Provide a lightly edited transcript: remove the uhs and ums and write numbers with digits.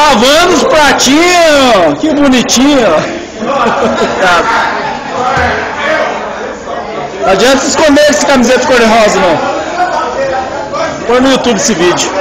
Lavando os pratinhos! Que bonitinho! Não adianta se esconder essa camiseta cor-de-rosa, não. Põe no YouTube esse vídeo.